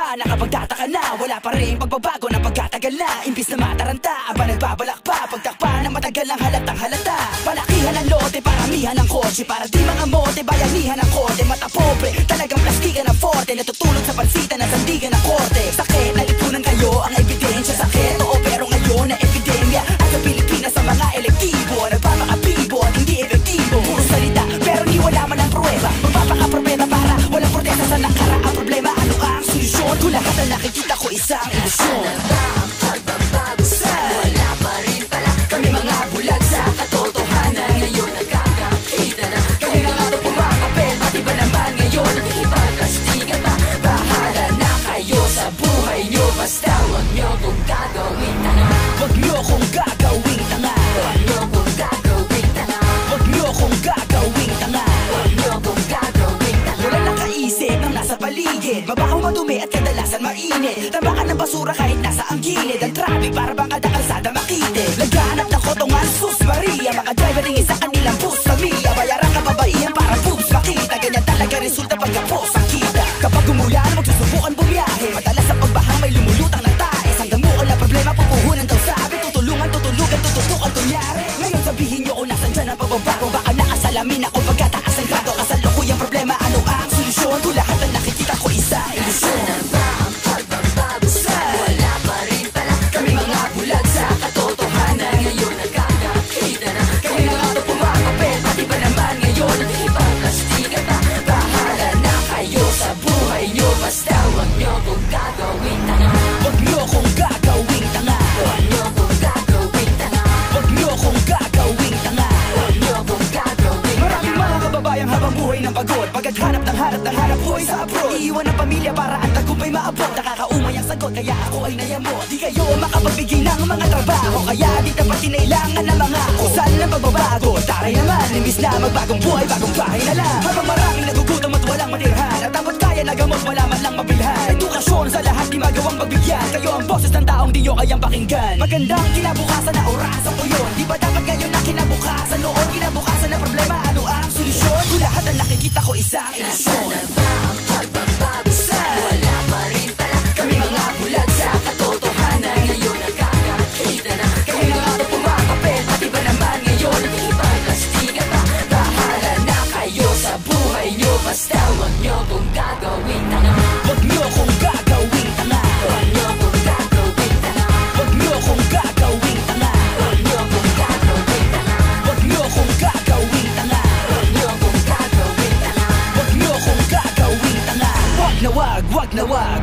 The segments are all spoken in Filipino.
ba nakapagtataka na? Wala pa rin pagbabago ng pagkatagal na. Imbis na mataranta, aba nagbabalak pa. Pagtakpa na matagal ang halatang halata. Palakihan ng lote, paramihan ng kotse. Para di mga mote, bayanihan ng kote. Mata pobre, talagang plastikan ng forte. Natutulog sa pansitan ng sandigan ng korte. Sakit, nalipunan kayo ang ebidensya. Sakit, oo pero ngayon na epidemya. At sa Pilipinas sa mga elektibo, nagpapakapibo at hindi efektibo. Puro salita, pero di wala man ang pruweba. Magpapakaprobeta para walang protesta sa nakaraang problema. Ano ang solusyon? Kung lahat na nakikita ko isang ilusyon. Ano ba ang pagbabago sa wala pa rin pala kami mga bulag sa katotohanan. Ngayon nagkakakita na kami na nga ito pumakapel. Pati ba naman ngayon nakikipagkastigan pa? Bahala na kayo sa buhay nyo. Basta huwag nyo kong gagawin tanga. Huwag nyo kong gagawin tanga. Huwag nyo kong gagawin tanga. Huwag nyo kong gagawin tanga. Huwag nyo kong gagawin tanga. Wala nakaisip ng nasa paligid. Mabaho, madumi at kadalasan mainit. Tambakan ng basura kahit nasa ang gilid. Ang traffic para bang kada kalsada makitid. Laganap na kotongan, sus Maria. Mga driver tingin sa kanilang bus Mia. Bayaran ka babaihan para boobs makita. Ganyan talaga resulta pagkapos ang kita. Kapag umulan, magsusubukan bumiyahe. Madalas sa pagbahang may lumulutang na taes. Hanggang muon na problema, pupuhunan daw sabi. Tutulungan, tutulugan, tututukan kunyari. Ngayon sabihin nyo kung nasan dyan ang pagbabago. Baka nakasalamin ako pagkataas ng grado. Kasalukuyang problema, ano ang solusyon? Kung lahat ang nakikita ko isa ilusyon. Ano ba ang pagbabago sa wala pa rin pala kami mga bulag sa katotohanan. Ngayon nagkakakita na kami na nga ito pumakapel. Pati ba naman ngayon nakikipagkastigan pa? Bahala na kayo sa buhay nyo. Basta huwag nyo kong gagawin tanga. Huwag nyo kong gagawin tanga. Huwag nyo kong gagawin tanga. Huwag nyo kong gagawin tanga. Huwag nyo kong gagawin tanga. Maraming mga kababayang habang buhay ng pagod. Pagkathanap ng hanap buhay sa abroad. Iiwan ang pamilya para ang tagumpay maabot. Nakakaumay ang sagot kaya ako ay nayamot. Di kayo makapagbigay ng mga trabaho. Kaya di dapat kinailangan ng mga kusal ng pagbabago. Taray naman, imbis na magbagong buhay, bagong bahay na lang. Habang maraming nagugutom at walang matirhan. At dapat kaya na gamot, wala man lang mabilhan. Edukasyon sa lahat di magawang pagbigyan. Kayo ang boses ng taong di nyo kayang pakinggan. Magandang kinabukasan na orasan ko yun. Di ba dapat ngayon na kinabukasan noon? Kinabukasan na problema, ano ang solusyon? Kung lahat ang nakikita ko isang ilusyon. Ano ba ang pagbabago sa wala pa rin pala kami mga bulag sa katotohanan. Ngayon nagkakakita na kami na nga ito pumakapel. Pati ba naman ngayon nakikipagkastigan pa? Bahala na kayo sa buhay nyo. Basta huwag nyo kong gagawin tanga. Huwag nyo kong gagawin tanga. Huwag nyo kong gagawin tanga. Huwag nyo kong gagawin tanga. Huwag nyo kong gagawin tanga. Huwag nyo kong gagawin tanga. Huwag nyo kong gagawin tanga. Huwag nyo kong gagawin tanga. Wag na wag, wag na wag.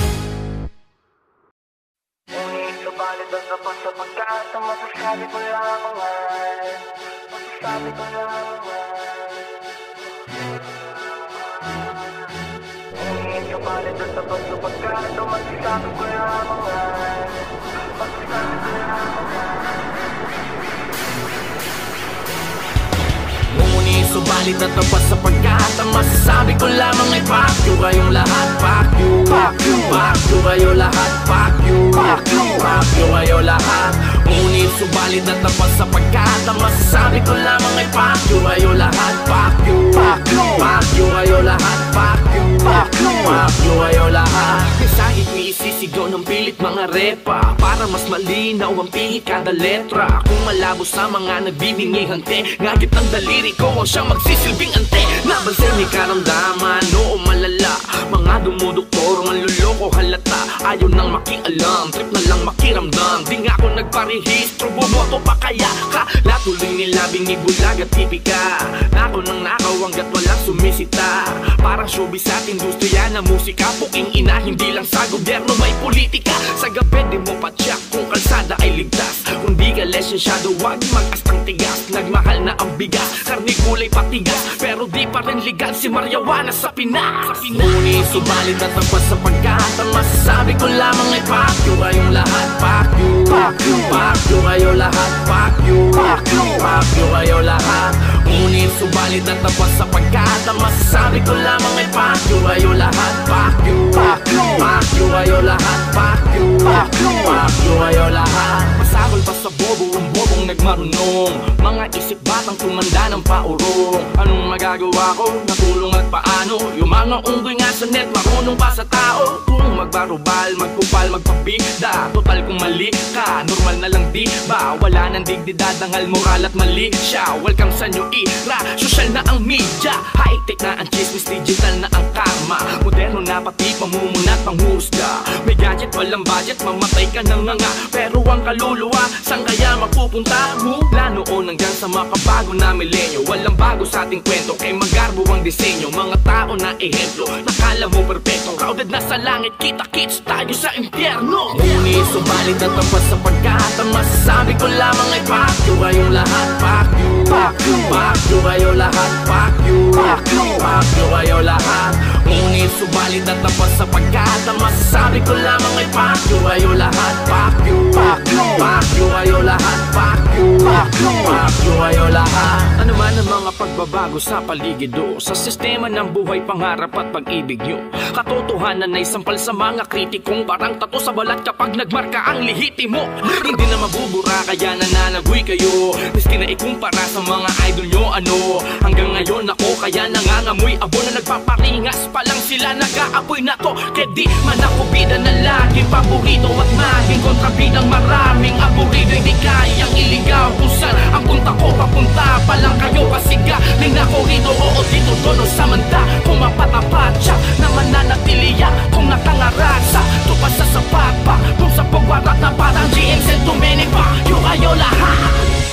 Ngunit subalit ang sapat sa pagkata, masasabi ko lamang ay masasabi ko lamang Ngunit subalit ang sapat sa pagkata, masasabi ko lamang ay masasabi ko lamang Ngunit subalit at tapat sa pagkata, masasabi ko lamang ay Pakyu kayong lahat. Pakyu, Pakyu, Pakyu kayo lahat. Pakyu, Pakyu, Pakyu kayo lahat. Ngunit subalit at tapat sa pagkata, masasabi ko lamang ay Pakyu kayo lahat. Pakyu, Pakyu, Pakyu kayo lahat. Pakyu, Pakyu, Pakyu kayo lahat. Sa isisigaw ng pilit mga repa para mas malinaw ang pihit kada letra. Kung malabo sa mga nagbibingi hante, ngagit ng daliri ko ang siyang magsisilbing ante. Nabansin ni karamdaman, oo malala. Mga dumuduktor, manluloko halata. Ayaw nang makialam, trip na lang makiramdam. Di nga ako nagparehistro, bumoto pa kaya ka. Latuloy nila bingi bulag at tipika. Ako nang nakaw hanggat walang sumisita. Parang showbiz at industriya na musika. Puking ina, hindi lang sa gobyerno may politika. Sa gabi di mo pa check kung kalsada ay ligtas. Kung di ka lesensyado, wag mag-astang tigas. Nagmahal na ang bigas, karni kulay patigas. Pero di pa rin legal si Mariawana sa Pinas. Ngunit subalit at tapat sa pagkata, masasabi ko lamang ay Pakyu kayong lahat. Pakyu, Pakyu, Pakyu kayo lahat. Pakyu, Pakyu, Pakyu kayo lahat. Ngunit subalit at tapat sa pagkata, masasabi ko lamang ay Pakyu kayo lahat. Pakyu, Pakyu, Pakyu kayo lahat. Pakyu, Pakyu, Pakyu kayo lahat. Masakol pa sa bobo ang bobong nagmarunong. Mga isip batang tumanda ng paurong. Anong magagawa ko? Natulong at paano? Yung mga unggoy nga sa net marunong pa sa tao. Kung magbarubal, magpupal, magpapida. Total kung mali ka, normal na lang di ba? Wala nang digdidad, dangal, moral at mali siya. Welcome sa new era, social na ang media. High-tech na ang chismis, digital na ang karma. Moderno na pati pamumunat, panghusga. May gadget, walang budget, mamatay ka na nga. Pero ang kaluluwa, saan kaya mapupunta? Mula noon hanggang sa makabago na milenyo. Walang bago sa ating kwento, kay magarbo ang disenyo. Mga tao na ehemplo, nakala mo perfecto. Crowded na sa langit, kita-kits tayo sa impyerno. Ngunit subalit at tapas sapagkat ang masasabi ko lamang ay Pakyu kayong lahat. Pakyu, Pakyu, Pakyu kayo lahat. Pakyu, Pakyu, Pakyu kayo lahat. Ngunit subalit at tapas sapagkat ang masasabi ko lamang ay Pakyu kayo lahat. Pakyu, Pakyu, Pakyu kayo lahat. Pakyu, Pakyu, Pakyu kayo lahat. Ano man ang mga pagbabago sa paligid o sa sistema ng buhay, pangarap at pag-ibig nyo, katotohanan ay sampal sa mga kritikong parang tato sa balat kapag nagmarka ang lihitimo. Hindi na mabubura kaya nananagoy kayo, miski na ikumpara sa mga idol nyo. Ano, hanggang ngayon ako kaya nangangamoy abo na nagpaparingas pa lang sila nag-aapoy na to. Kaya di man ako bida na laging paborito at maging kontrabidang maraming aburido. Hindi kayang iligaw kung saan ang punta ko, papunta pa lang kayo pasiga. May nako rito, oo dito, dono sa manda. Kung mapatapat siya na mananatiliya, kung nakangarasa tupas sa sapat pa, kung sa pagwarat na parang GM sent to many pa. Yung kayo lahat.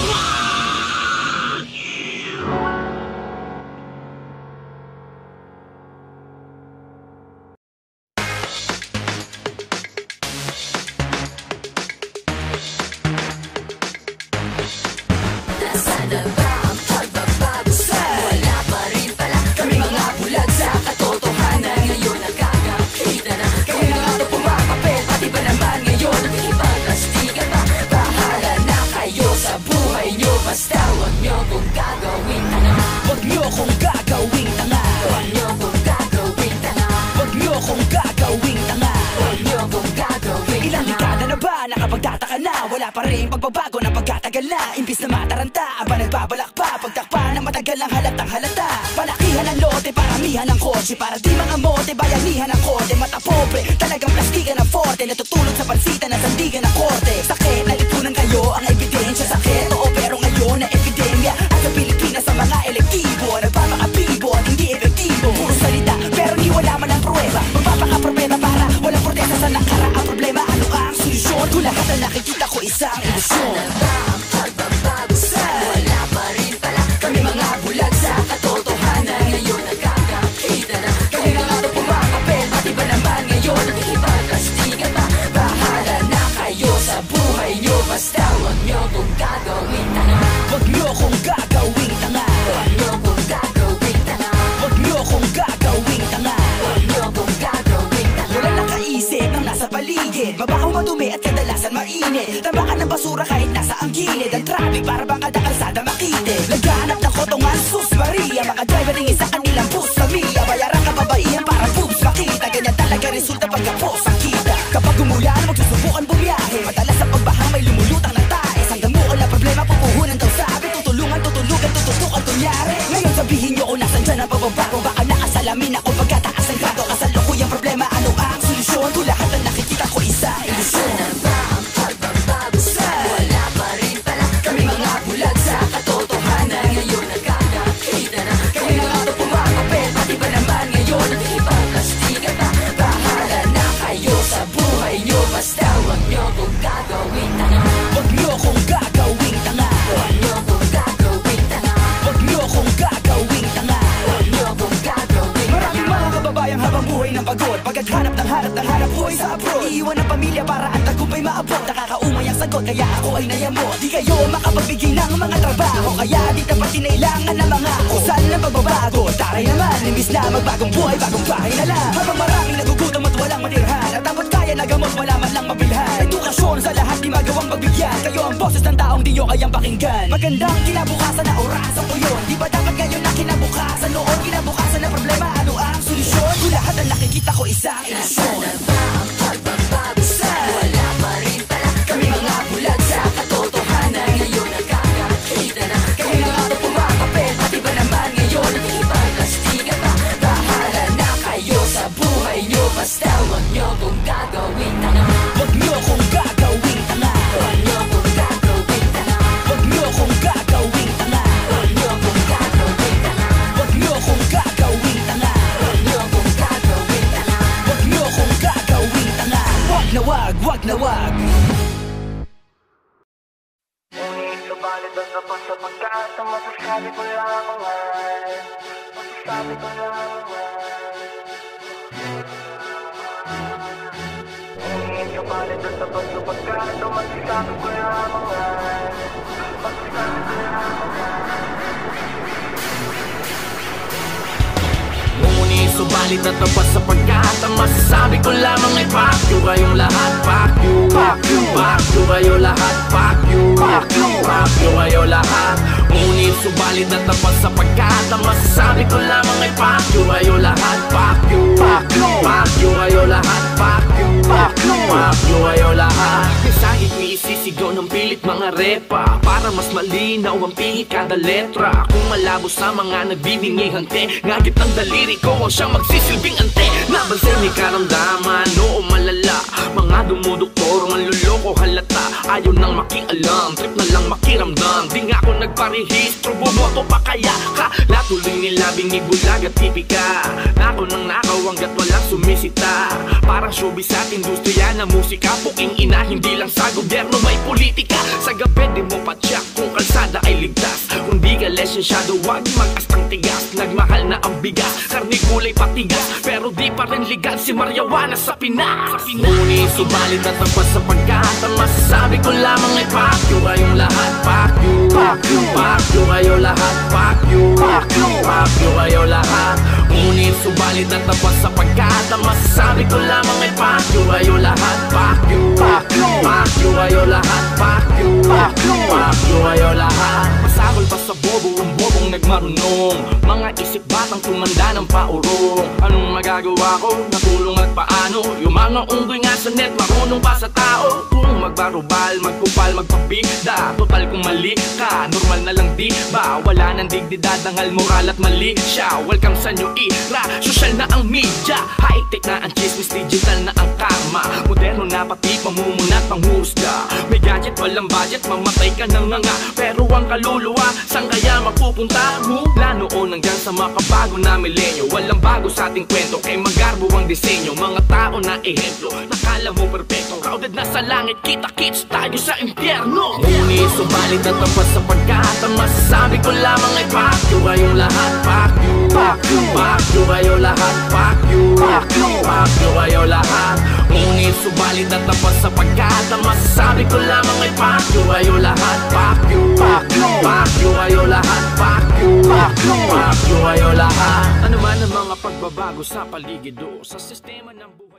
Nasaan na ba ang pagbabago sa wala pa rin pala kami mga bulag sa katotohanan. Ngayon nagkakakita na kami na nga ito pumakapit. Pati ba naman ngayon ipaplastikan pa? Bahala na kayo sa buhay nyo, basta huwag nyo kong gagawin tanga. Huwag nyo kong gagawing tanga. Huwag nyo kong gagawin tanga. Huwag nyo kong gagawing tanga. Huwag nyo kong gagawin Ilang tanga. dekada na ba nakapagtataka na? Wala pa rin pagbabago na pagkatagal na. Imbis na mataranta, aba nagbabalak pa. Pagtakpa na matagal ang halatang halata. Palakihan ng lote, paramihan ng kotse. Para di mga mote, bayanihan ng kote. Mata pobre, talagang plastikan ng forte. Natutulog sa pansitan ng sandigan ng korte. Sakit, nalipunan kayo ang ebidensya. Sakit, oo pero ngayon na epidemya. At sa Pilipinas sa mga elektibo, nagpapakapibo at hindi efektibo. Puro salita, pero di wala man ang pruweba. Magpapakaproblema para walang protesta sa nakaraang problema. Ano ang solusyon? Kung lahat na nakikita ko isang ilusyon. Nasaan na ba ang pagbabago sa wala pa rin pala kami mga bulag sa katotohanan. Ngayon nagkakakita na kami na nga ito pumakapit. Pati ba naman ngayon ipaplastikan pa? Bahala na kayo sa buhay nyo, basta huwag nyo kong gagawin tanga. Huwag nyo kong gagawing tanga. Huwag nyo kong gagawin tanga. Huwag nyo kong gagawing tanga. Huwag nyo kong gagawin tanga. Wala nakaisip ng nasa paligid. Mabaho, madumi at kadalasan mainit. Tambakan ng basura kahit nasa ang gilid. Ang traffic para bang kada kalsada makitid. Naghanap ng kotongan, sus Maria. Mga driver tingin sa kanilang bus Mia. Bayaran kababaihan para boobs makita. Ganyan talaga resulta pagkapos ang kita. Kapag umulan, magsusubukan bumiyahe. Madalas sa pagbahang may lumulutang na taes. Hanggang muon na problema, pupuhunan daw sabi. Tutulungan, tutulugan, tututukan kunyari. Ngayon sabihin nyo kung nasan dyan ang pagbabago. Baka nakasalamin ako pagkataas ng grado. Kasalukuyang problema, ano ang solusyon? Kung lahat na nakikita ko isa ilusyon. Nasaan na ba ang pagbabago sa wala pa rin pala kami mga bulag sa katotohanan. Ngayon nagkakakita na kami na nga ito pumakapit. Pati ba naman ngayon ipaplastikan pa? Bahala na kayo sa buhay nyo, basta huwag nyo kong gagawin tanga. Huwag nyo kong gagawing tanga. Huwag nyo kong gagawin tanga. Huwag nyo kong gagawing tanga. Huwag nyo kong gagawin tanga. Maraming mga kababayang habang buhay ng pagod. Pagkathanap ng hanap buhay sa abroad. Iiwan ang pamilya para ang tagumpay maabot. Nakakaumay ang sagot kaya ako ay nayamot. Di kayo makapagbigay ng mga trabaho, kaya di dapat kinailangan ng mga kusal na pagbabago. Taray naman, imbis na magbagong buhay, bagong bahay na lang. Habang maraming nagugutom at walang matirhan, at dapat kaya nagamot, wala man lang mabilhan. Edukasyon sa lahat di magawang magbigyan. Kayo ang boses ng taong di nyo kayang pakinggan. Magandang kinabukasan na orasan ko yun. Di ba dapat ngayon na kinabukasan noon? Kinabukasan na problema, ano ang solusyon? Kung lahat na nakikita ko isang ilusyon. Nasaan na ba ang pagbabago sa wala pa rin pala kami mga bulag sa katotohanan. Ngayon nagkakakita na kami na nga ito pumakapit. Pati ba naman ngayon ipaplastikan pa? Bahala na kayo sa buhay nyo, basta huwag nyo kong gagawin. wag na wag. Ngunit subalit ang tapat sa pagkata, masasabi ko lamang ay, masasabi ko lamang ay. Ngunit subalit ang tapat sa pagkata, masasabi ko lamang ay, masasabi ko lamang ay. Ngunit subalit at tapat sa pagkata, masasabi ko lamang ay Pakyu kayong lahat, Pakyu, Pakyu, Pakyu kayo lahat, Pakyu, Pakyu, Pakyu kayo lahat. Ngunit subalit at tapat sa pagkata, masasabi ko lamang ay Pakyu kayo lahat, Pakyu, Pakyu, Pakyu kayo lahat, Pakyu, Pakyu, Pakyu kayo lahat. Kahit isisigaw ng pilit mga repa, para mas malinaw ang pihit kada letra. Kung malabo sa mga nagbibingi hante, ngagit ng daliri ko ang siyang magsisilbing ante. Nabansin may karamdaman, oo malala, mga dumuduktor, manluloko halata. Ayaw nang makialam, trip na lang makiramdam. Di nga ako nagparehistro, bumoto pa kaya ka. Latuloy nila bingi bulag at tipika, nako nang nakawanggat walang sumisita. Parang showbiz at industriya na musika, puking ina hindi lang sa gobyerno may politika. Sa gabi di mo pa check kung kalsada ay ligtas. Kung di ka lesensyado wag mag-astang tigas. Nagmahal na ang bigas, karni kulay patigas, pero di pa rin legal si Marijuana sa Pinas. Ngunit subalit at tapat sa pagkata, masasabi ko lamang ay Pakyu kayong lahat, Pakyu, Pakyu, Pakyu kayo lahat, Pakyu, Pakyu, Pakyu kayo lahat. Ngunit subalit at tapat sa pagkata, masasabi ko lamang ay Pakyu kayo lahat, Pakyu, Pakyu, Pakyu kayo lahat, Pakyu, Pakyu, Pakyu kayo lahat. Masabol pa sa bobo ang bobong nagmarunong, mga isip batang tumanda ng paurong. Anong magagawa ko? Natulong at paano? Yung mga unggoy nga sa net, marunong pa sa tao. Kung magbarubal, magkupal, magpabigda, total kung mali ka, normal na lang di ba? Wala nang digdidad, dangal moral at mali siya. Welcome sa new era, social na ang media, high-tech na ang chismis, digital na ang karma, moderno na pati pamumunat panghusga. May gadget, walang budget, mamatay ka ng nga. Pero ang kaluluwa, saan kaya mapupunta? Mula noon hanggang sa makabago na milenyo, walang bago sa ating kwento, kay magarbo ang disenyo. Mga tao na ehemplo, nakala mo perfecto, crowded na sa langit, kita-kits tayo sa impyerno. Ngunit subalit at tapat sa pagkata, masasabi ko lamang ay Pakyu kayong lahat, Pakyu, Pakyu, Pakyu kayo lahat, Pakyu, Pakyu, Pakyu kayo lahat. Ngunit subalit at tapat sa pagkata, masasabi ko lamang ay Pakyu kayo lahat, Pakyu, Pakyu, Pakyu kayo lahat, Pakyu, Pakyu, Pakyu kayo lahat. Ano man ang mga pagbabago sa paligid o sa sistema ng buhay.